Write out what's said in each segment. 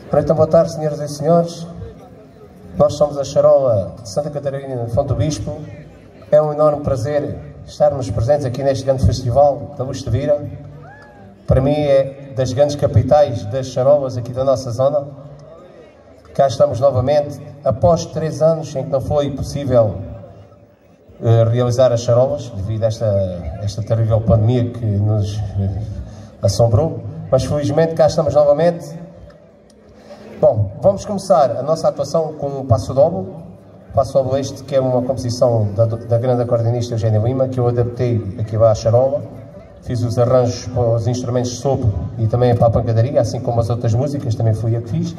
Então, boa tarde, senhoras e senhores. Nós somos a Charola de Santa Catarina de Fonte do Bispo. É um enorme prazer estarmos presentes aqui neste grande festival da Luz de Vira. Para mim é das grandes capitais das charolas aqui da nossa zona. Cá estamos novamente, após 3 anos em que não foi possível realizar as charolas, devido a esta terrível pandemia que nos assombrou. Mas felizmente cá estamos novamente. Bom, vamos começar a nossa atuação com o Passo Doble. Passo Doble este, que é uma composição da grande acordeonista Eugénia Lima, que eu adaptei aqui à charola. Fiz os arranjos para os instrumentos de sopro e também para a pancadaria, assim como as outras músicas, também fui eu que fiz.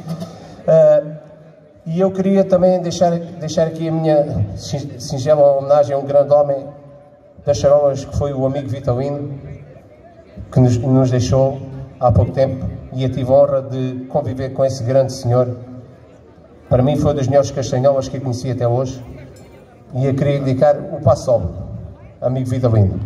E eu queria também deixar aqui a minha singela homenagem a um grande homem das charolas, que foi o amigo Vitalino, que nos deixou há pouco tempo, e eu tive a honra de conviver com esse grande senhor. Para mim foi das melhores castanholas que eu conheci até hoje, e eu queria dedicar o Passo Doble, amigo Vitalino.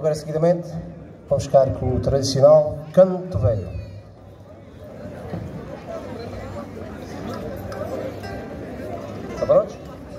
agora seguidamente vamos ficar com o tradicional Canto Velho. Está prontos?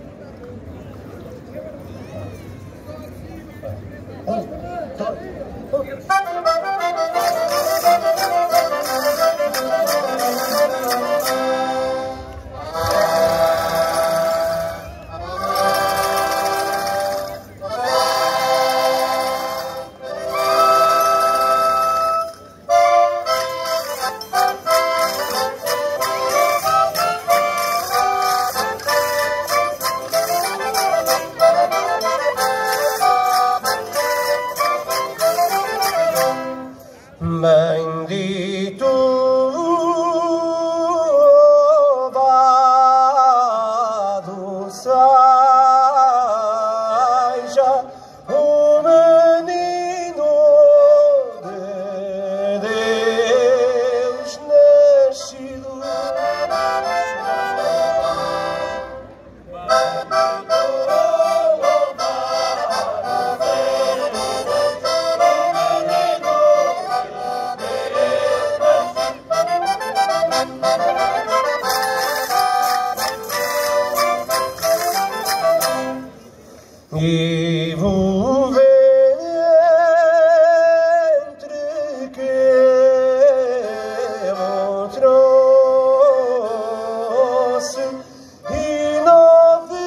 Bendito louvado seja o menino de Deus nascido. E o ventre que eu trouxe e 9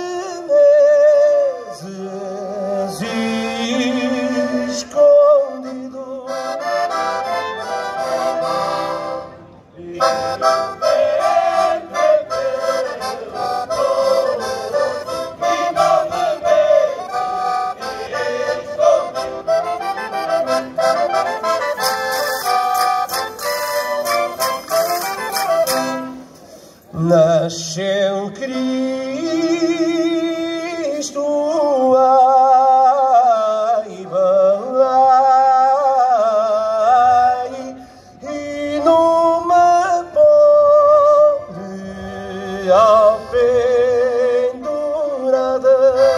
meses escondido. Nasceu Cristo, ai, vai, e numa pobre alpendurada.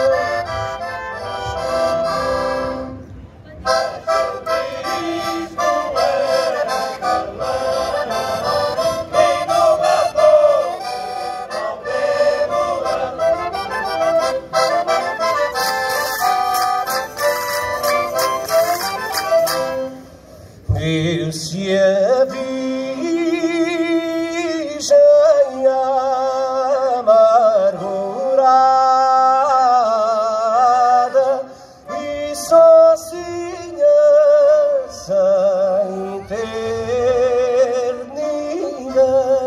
Viu-se a Virgem amargurada e sozinha sem ter ninguém.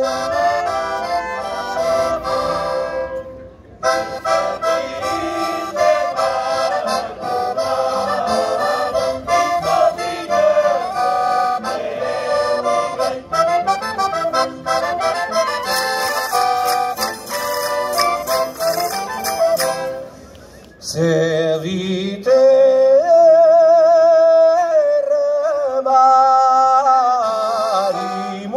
Céu e terra, mar e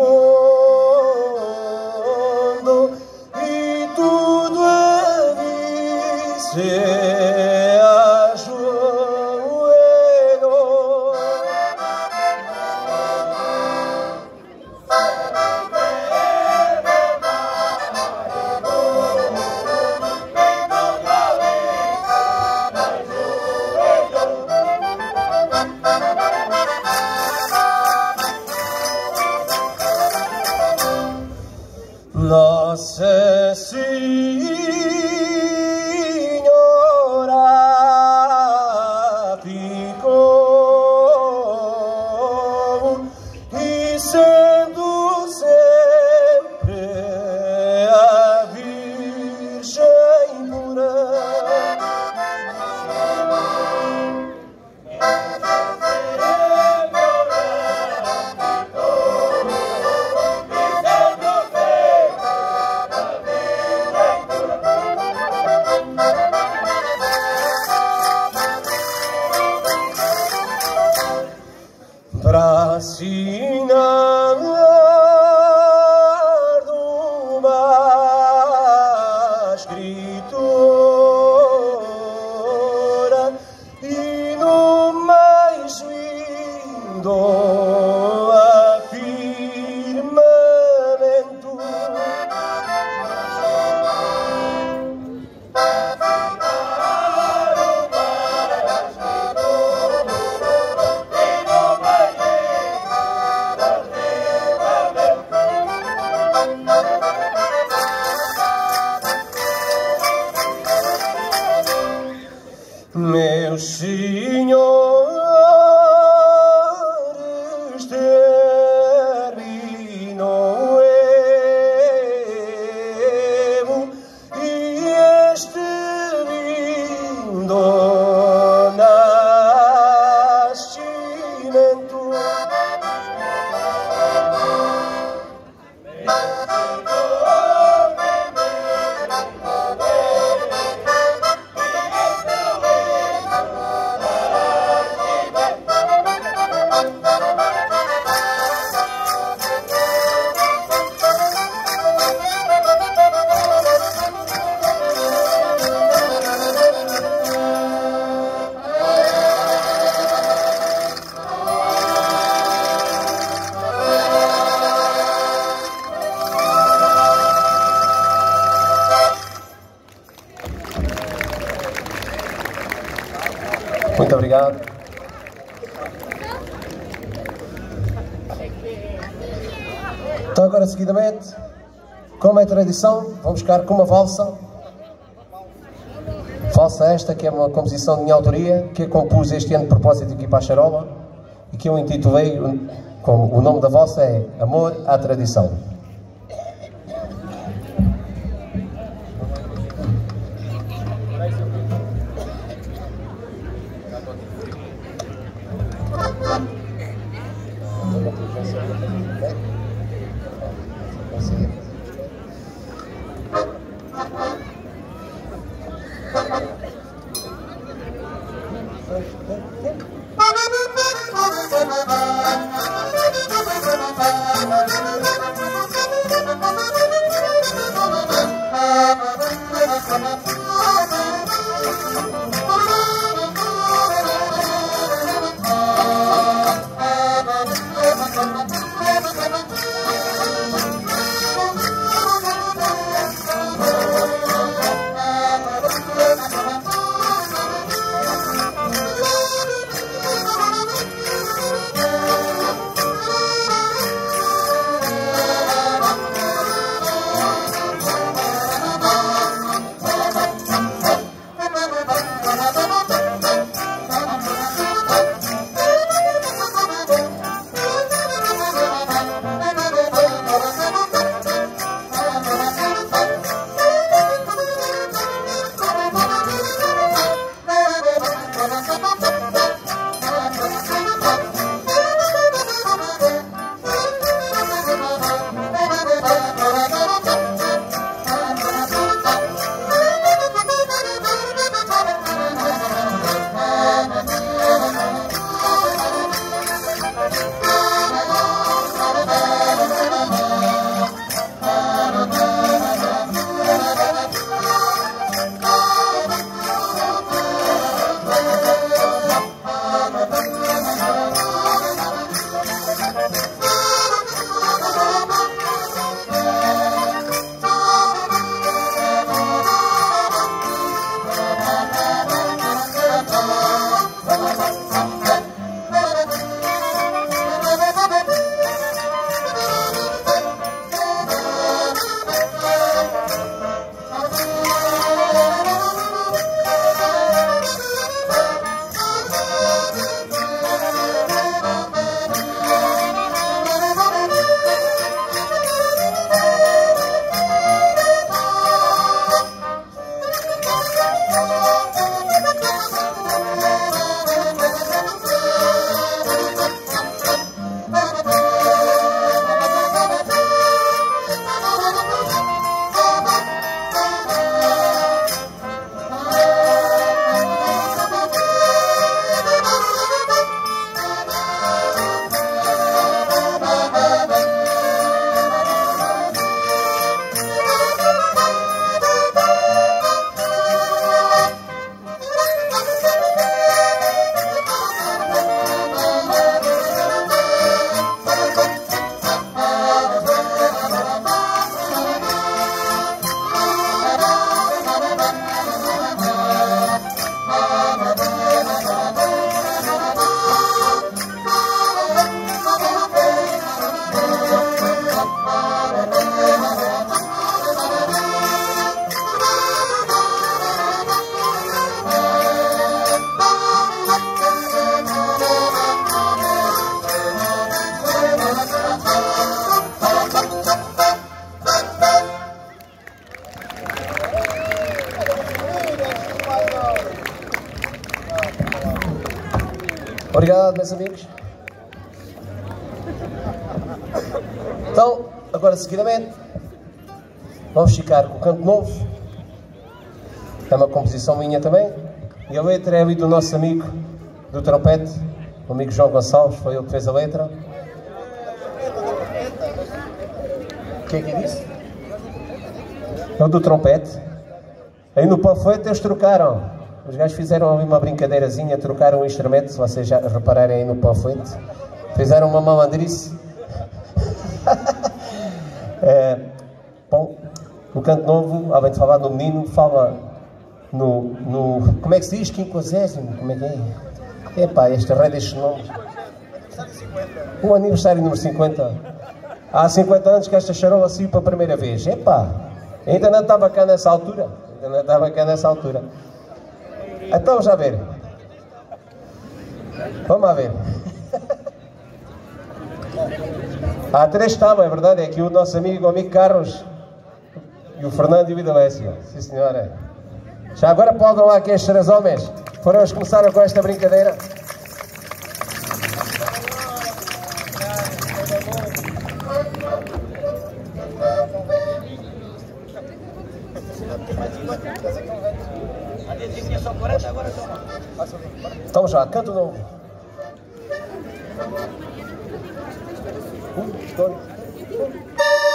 mundo, e tudo ali se ajoelhou. Nossa Senhora ficou, e sendo sempre a Virgem pura, para assinar numa escritura e no mais Meus senhores, terminou e este lindo nascimento. Muito obrigado. Então agora seguidamente, como é tradição, vamos ficar com uma valsa. Valsa esta que é uma composição de minha autoria, que eu compus este ano de propósito aqui para a Charola e que eu intitulei, o nome da valsa é Amor à Tradição. Obrigado, meus amigos. Então, agora seguidamente, vamos ficar com o Canto Novo. É uma composição minha também. E a letra é ali do nosso amigo do trompete, o amigo João Gonçalves, foi ele que fez a letra. O que é que disse? É o do trompete. Aí no panfleto eles trocaram. Os gajos fizeram ali uma brincadeirazinha, trocaram o instrumento, se vocês já repararem aí no panfleto. Fizeram uma malandrice. Bom, o Canto Novo, além de falar do menino, fala no como é que se diz? 50º? Como é que é? Epá, esta rei destes nomes. O aniversário número 50. Há 50 anos que esta charola saiu pela primeira vez. Epá, ainda não estava cá nessa altura. Então, já ver. Vamos lá ver. Há 3 estava, é verdade, é aqui o nosso amigo Carlos e o Fernando e o Idalécio. Sim, senhora. Já agora podem lá aqui encher as homens. Foram eles que começaram com esta brincadeira. Então já, Canto Novo. 1, 2, 1.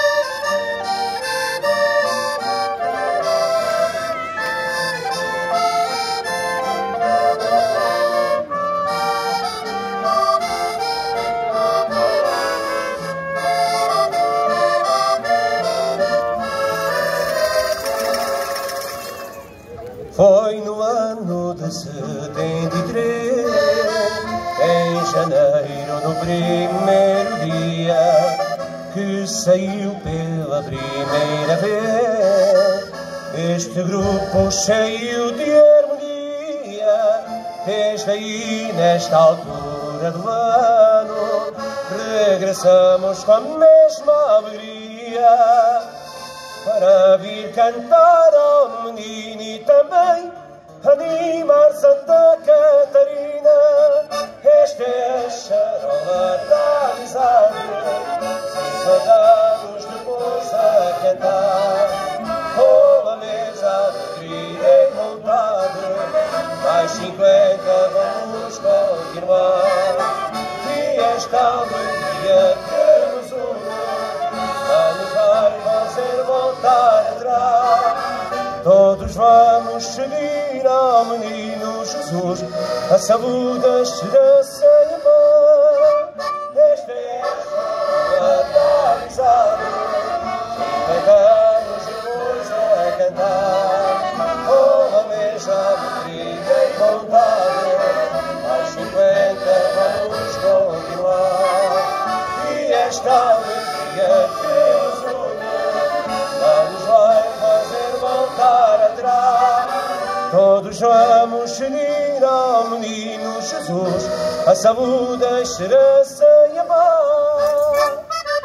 Foi no ano de 73, em janeiro, no primeiro dia, que saiu pela primeira vez este grupo cheio de harmonia. Desde aí, nesta altura do ano, regressamos com a mesma alegria para vir cantar ao menino e também animar Santa Catarina. Esta é a charola da amizade, 50 anos depois a cantar, com a mesa de vida e vontade, mais 50 vamos continuar. E esta alegria que nos une não nos vai fazer voltar atrás. Todos vamos seguir ao menino Jesus, a saúde, a esperança e a paz. Esta é a da amizade, 50 anos depois a cantar, com a mesma alegria e vontade, aos 50 vamos continuar. E esta alegria que nos une não nos vai fazer voltar atrás. Todos vamos seguir ao menino Jesus, a saúde, a esperança e a paz.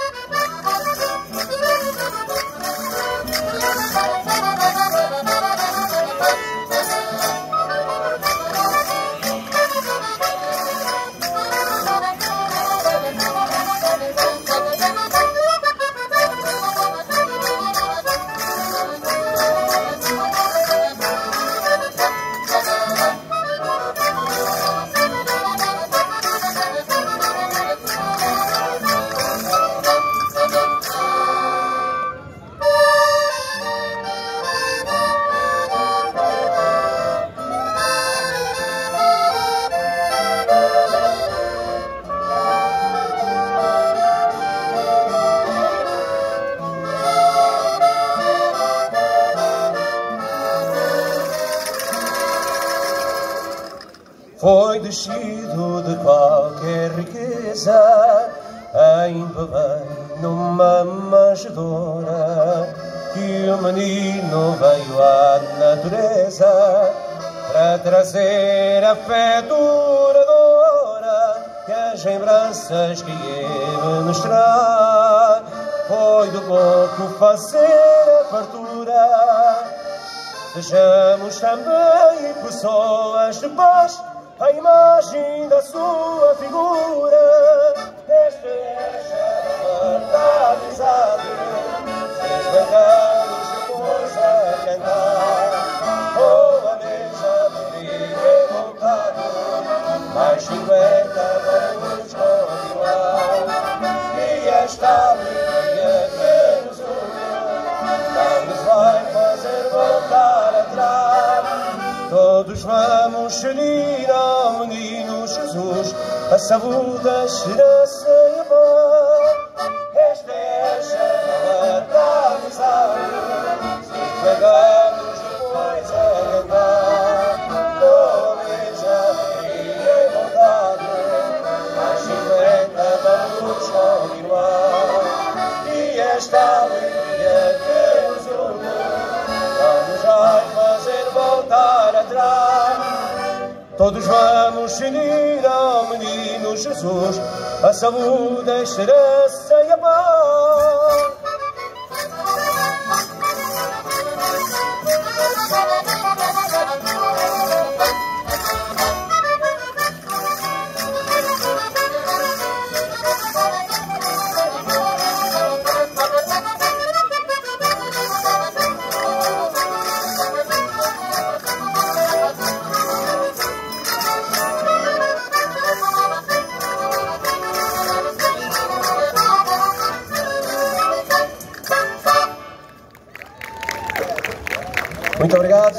Foi descido de qualquer riqueza em Belém, numa manjedoura, que o menino veio à natureza para trazer a fé duradoura que as lembranças que ele nos traz. Foi do pouco fazer a fartura. Sejamos também pessoas de paz, a imagem da sua figura. Este é a amizade, seis bacanos depois a cantar, com a mesa de e montado, mais 50 vamos continuar. E esta alegria que nos une não nos vai fazer voltar atrás. Todos vamos seguir ao menino Jesus, a saúde, a esperança e a paz. Esta é a chama da amizade, se pegamos depois a cantar, com a mesa e a vontade, mais 50 vamos continuar. E esta alegria que nos une não nos vai fazer voltar atrás. Todos vamos seguir ao menino Jesus, a saúde, a esperança e a paz. Muito obrigado.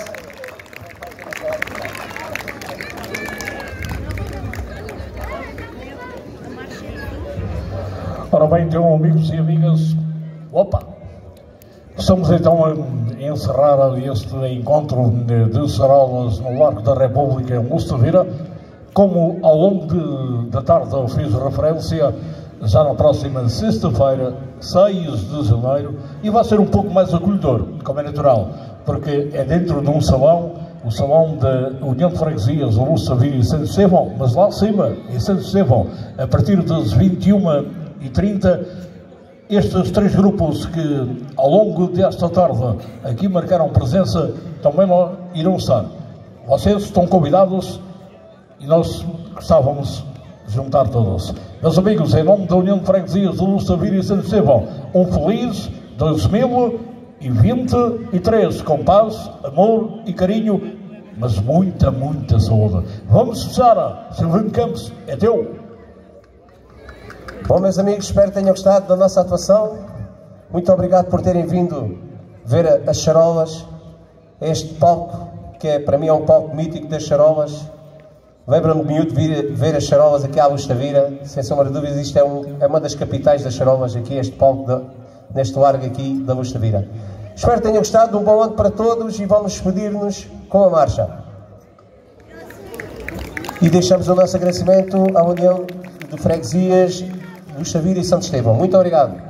Ora bem, então, amigos e amigas, estamos então a encerrar este encontro de Sarolas no Largo da República em Luz-Tavira. Como ao longo da tarde eu fiz referência, já na próxima sexta-feira, 6 de janeiro, e vai ser um pouco mais acolhedor, como é natural, porque é dentro de um salão, o salão da União de Freguesias, o Luz-Tavira e Santo Estevão, mas lá acima, em Santo Estevão, a partir das 21h30, estes três grupos que ao longo desta tarde aqui marcaram presença, também lá irão estar. Vocês estão convidados e nós gostávamos de juntar todos. Meus amigos, em nome da União de Freguesias do Luz-Tavira e Santo Estevão, um feliz 2023, com paz, amor e carinho, mas muita, muita saúde. Vamos fechar. Silvino Campos, é teu. Bom, meus amigos, espero que tenham gostado da nossa atuação. Muito obrigado por terem vindo ver as charolas, este palco, que é, para mim é um palco mítico das charolas. Lembra-me de miúdo ver as charolas aqui à Luz-Tavira. Sem sombra de dúvidas, isto é uma das capitais das charolas, aqui este palco, neste largo aqui da Luz-Tavira. Espero que tenham gostado. Um bom ano para todos e vamos despedir-nos com a marcha. E deixamos o nosso agradecimento à União de Freguesias Luz-Tavira e Santo Estevão. Muito obrigado.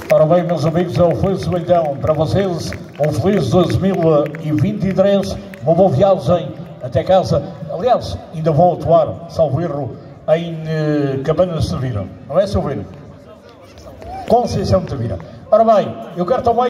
Ora bem, meus amigos, eu ofereço então para vocês um feliz 2023, uma boa viagem até casa. Aliás, ainda vão atuar, salvo erro, em Cabanas de Tavira, não é, Silvino? Conceição de Tavira. Ora bem, eu quero também